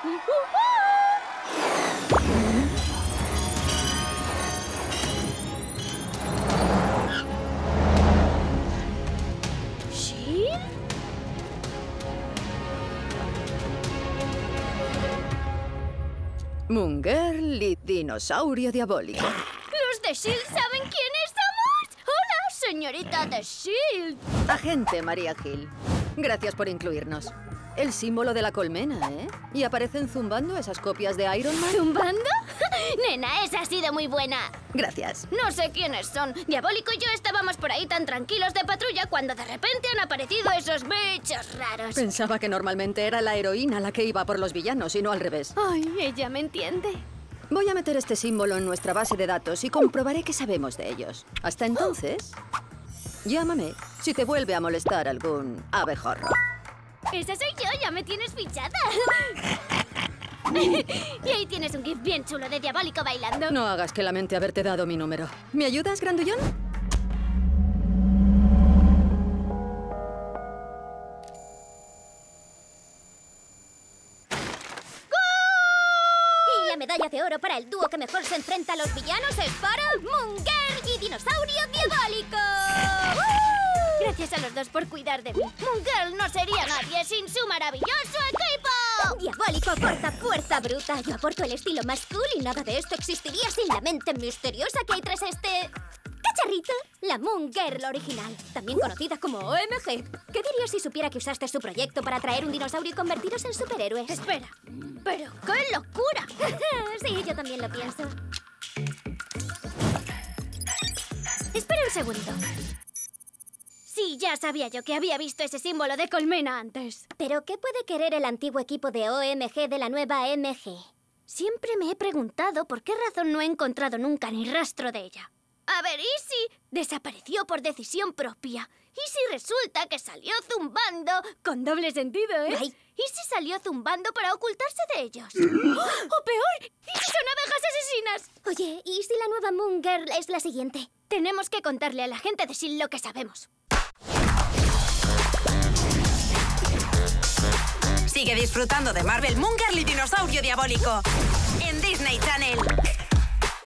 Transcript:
¿Shield? Moongirl y dinosaurio diabólico. ¿Los de S.H.I.E.L.D. saben quiénes somos? ¡Hola, señorita de S.H.I.E.L.D.! Agente María Hill. Gracias por incluirnos. El símbolo de la colmena, ¿eh? Y aparecen zumbando esas copias de Iron Man. ¿Zumbando? Nena, esa ha sido muy buena. Gracias. No sé quiénes son. Diabólico y yo estábamos por ahí tan tranquilos de patrulla cuando de repente han aparecido esos bichos raros. Pensaba que normalmente era la heroína la que iba por los villanos y no al revés. Ay, ella me entiende. Voy a meter este símbolo en nuestra base de datos y comprobaré que sabemos de ellos. Hasta entonces, llámame si te vuelve a molestar algún abejorro. Esa soy yo, ya me tienes fichada. Y ahí tienes un gif bien chulo de Diabólico bailando. No hagas que lamente haberte dado mi número. ¿Me ayudas, grandullón? Y la medalla de oro para el dúo que mejor se enfrenta a los villanos es para Moongirl y Dinosaurio Diabólico. Gracias a los dos por cuidar de mí. Moongirl no sería nadie sin su maravilloso equipo. Diabólico corta fuerza bruta. Yo aporto el estilo más cool y nada de esto existiría sin la mente misteriosa que hay tras este cacharrito. La Moongirl original, también conocida como OMG. ¿Qué dirías si supiera que usaste su proyecto para traer un dinosaurio y convertiros en superhéroes? Espera, pero qué locura. Sí, yo también lo pienso. Espera un segundo. Sí, ya sabía yo que había visto ese símbolo de colmena antes. ¿Pero qué puede querer el antiguo equipo de OMG de la nueva MG? Siempre me he preguntado por qué razón no he encontrado nunca ni rastro de ella. A ver, ¿y si desapareció por decisión propia? ¿Y si resulta que salió zumbando? Con doble sentido, ¿eh? Ay. ¿Y si salió zumbando para ocultarse de ellos? ¡O peor! ¿Y si son abejas asesinas? Oye, ¿y si la nueva Moongirl es la siguiente? Tenemos que contarle a la gente de S.H.I.E.L.D. lo que sabemos. Sigue disfrutando de Marvel, Moongirl y Dinosaurio Diabólico en Disney Channel.